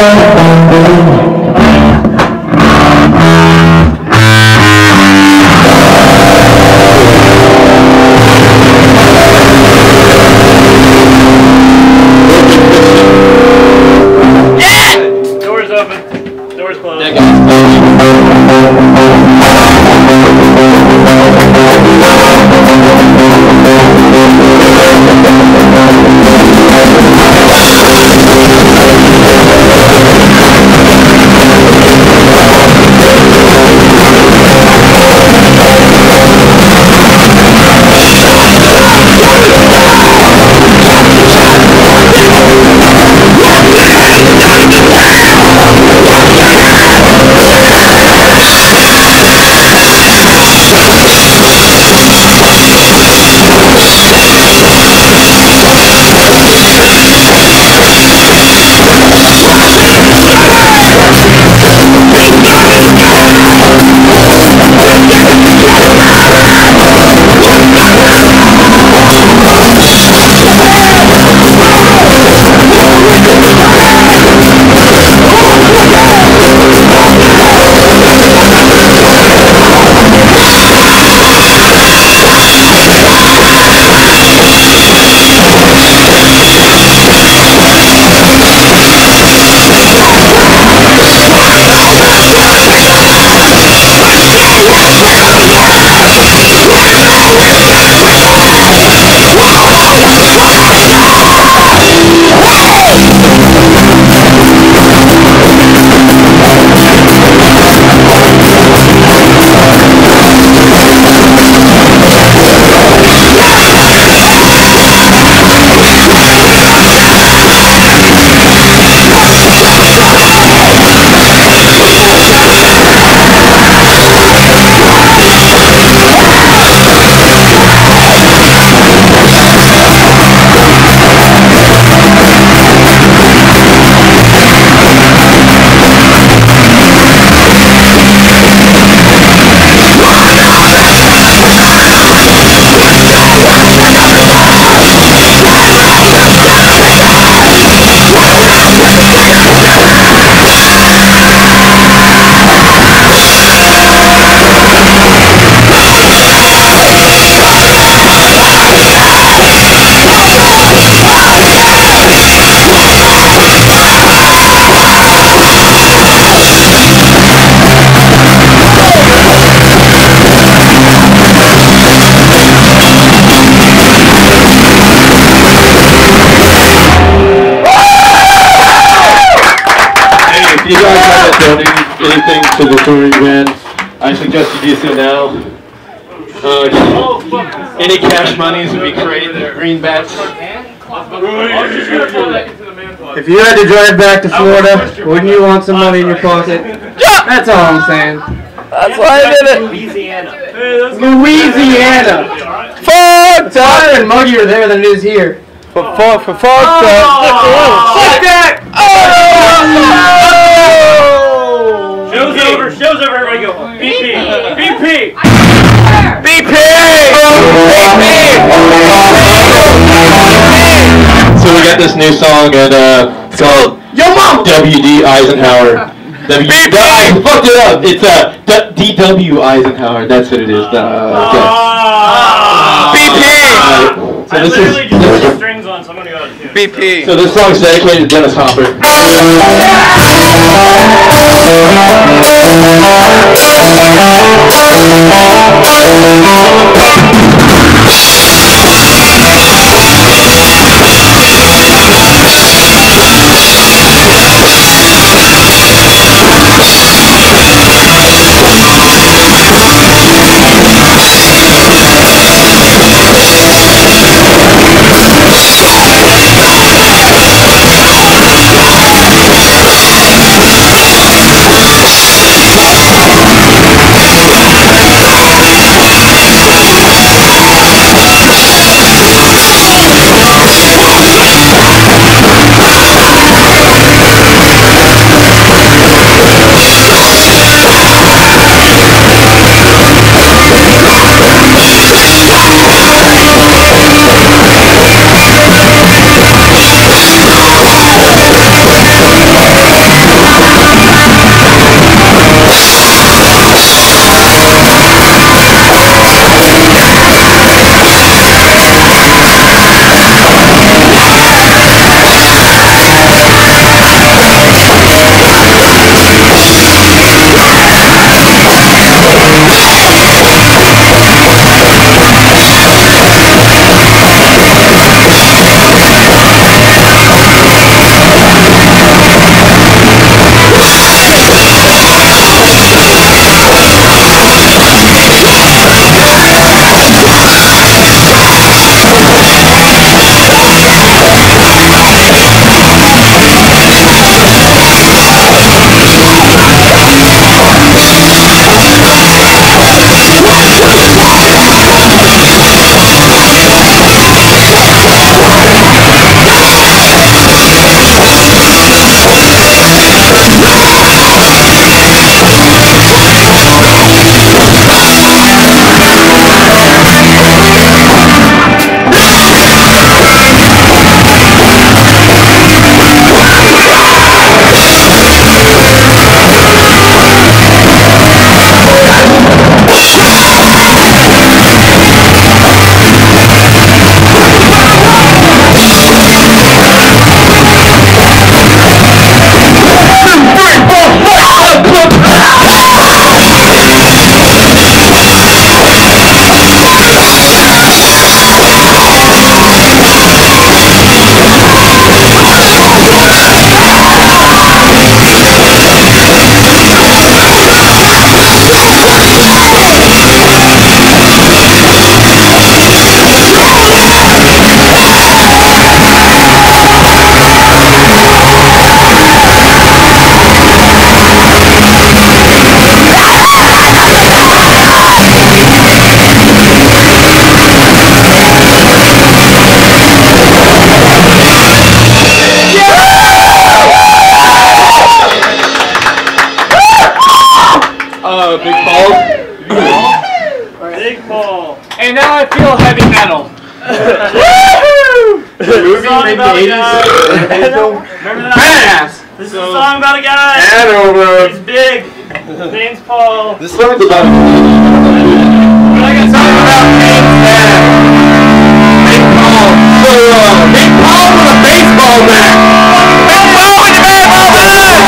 Doors open. Doors closed. If you guys haven't donated anything to the touring band, I suggest you do so now. Any cash monies would be great. Greenbacks. If you had to drive back to Florida, wouldn't you want some money in your pocket? That's all I'm saying. That's why I did it. Louisiana. Fuck Hotter and muggier there than it is here. Fuck that. Show's over, everybody go. BP! BP! BP! So we got this new song and it's called Yo Mom! W.D. Eisenhower. I fucked it up. It's D.W. Eisenhower. That's what it is. BP! So this is Strings on, so I'm gonna go out of tune. BP! so this song's dedicated to Dennis Hopper. Big balls. Big Paul. And now I feel heavy metal. Movie Song made about the a guy. 80s. Remember that? Badass. This is a song about a guy. Hanover. He's big. His name's Paul. This song's about. But I got something about James Big Paul. Big Paul with a baseball bat. Big Paul with the baseball bat.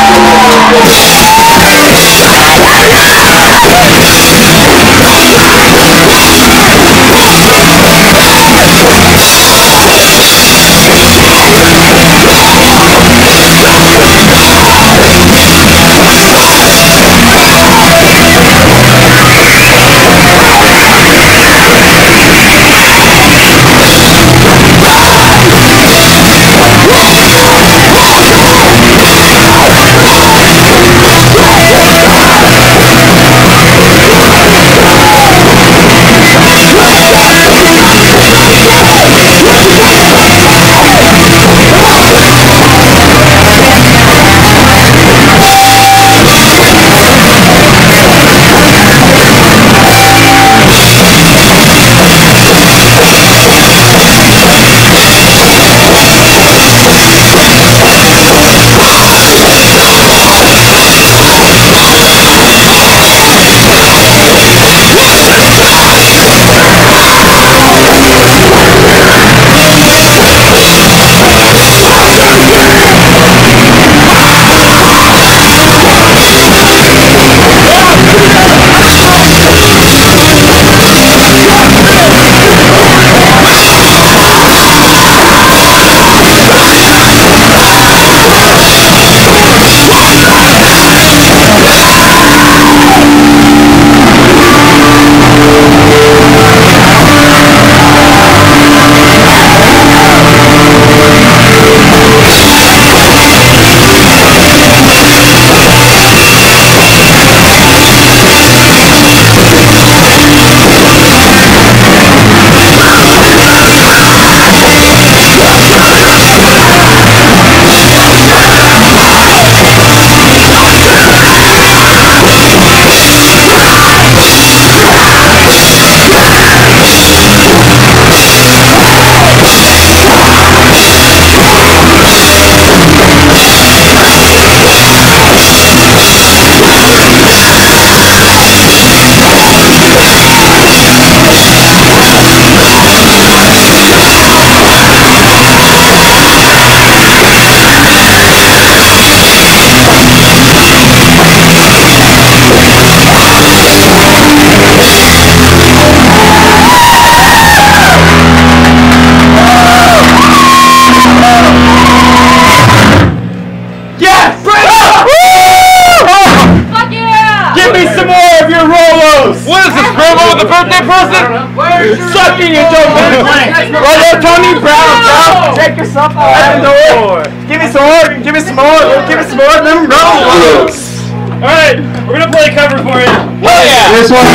the birthday present? Sucking it, don't Well, no, Tony Brown, bro. Take yourself out of the door. Give me some more. Give me some more. Give me some more. Them rolls. Alright, we're gonna play a cover for you. Oh yeah. This one.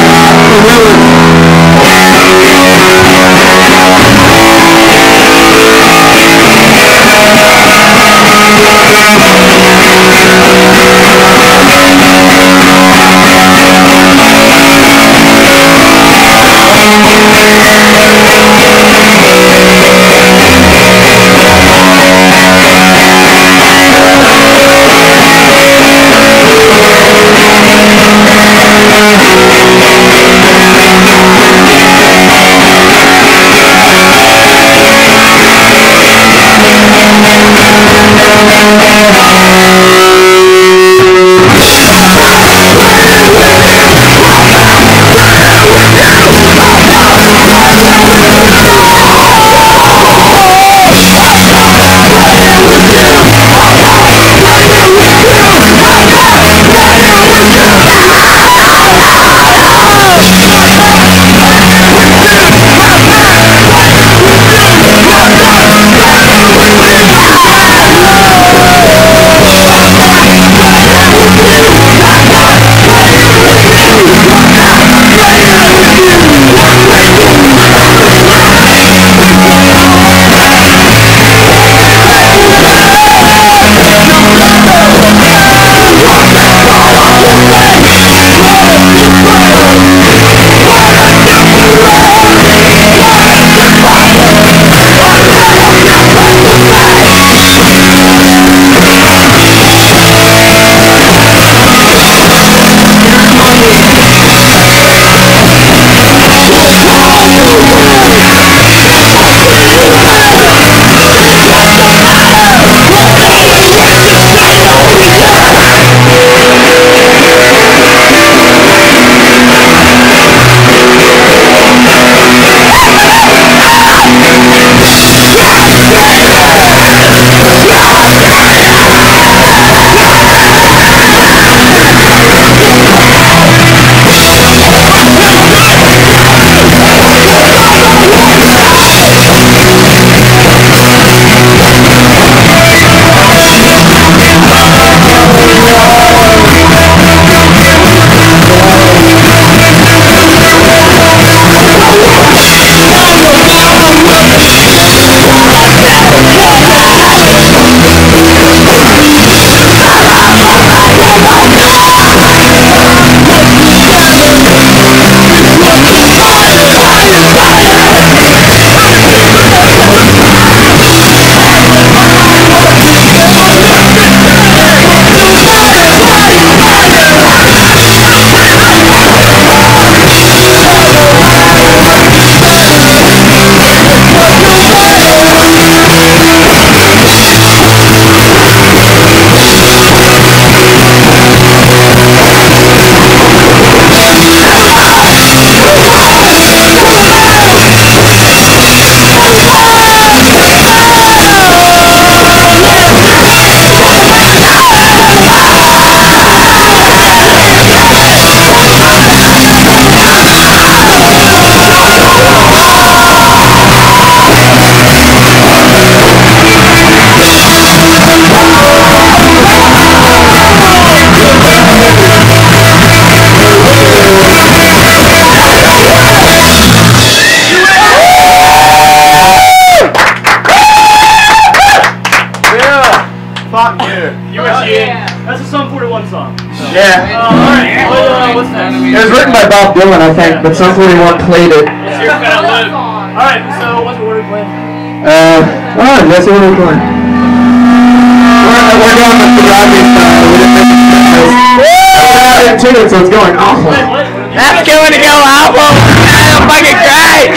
It was written by Bob Dylan, I think, but somebody played it. Alright, so what's the word playing? That's what we're playing. We're going with the Rodney style. We didn't make it. We're not in tune, so it's going awful. That's going to go awful. I'm fucking great.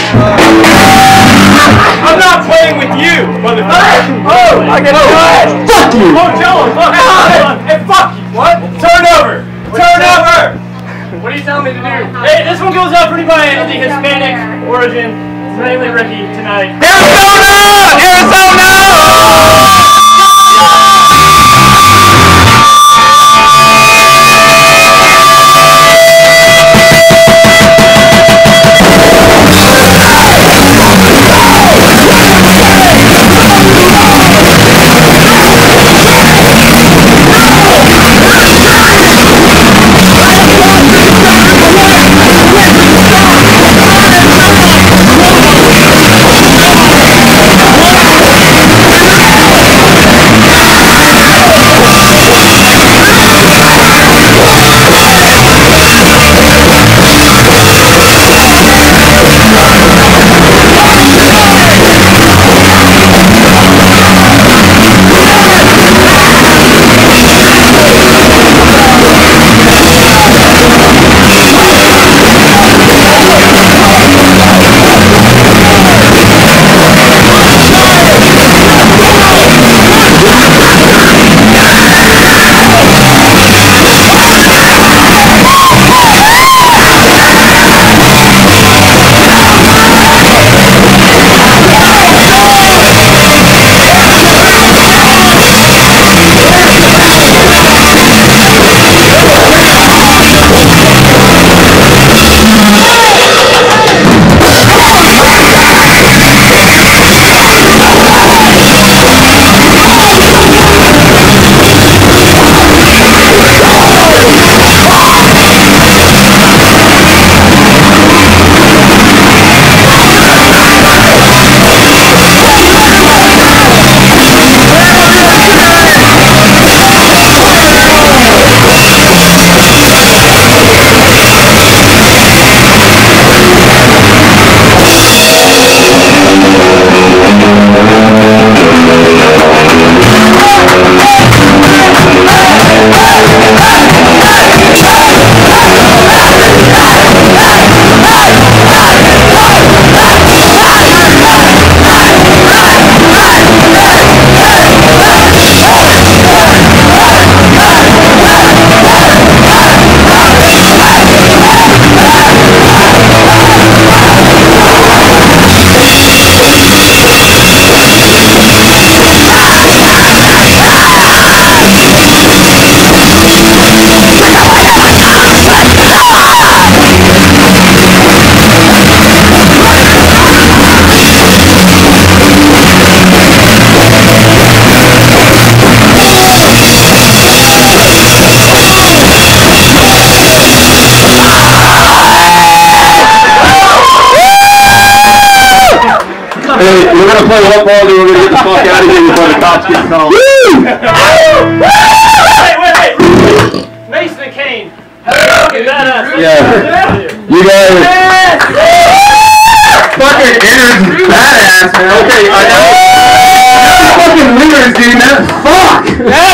I'm not playing with you, motherfucker! Oh, fucking good. Fuck you! Oh, Joe, fuck you! Hey, fuck you! What? Turn over! Turn over! What are you telling me to do? Hey, this one goes out for anybody of the Hispanic origin, mainly Ricky, tonight. Arizona! Arizona! Hey, we're gonna play one ball, then we're gonna get the fuck out of here before the cops get called. Wait! Mason and Kane. Fucking badass. Yeah. You guys. Fucking Aaron's badass, man. Okay, I know. Fucking winners, dude. Fuck!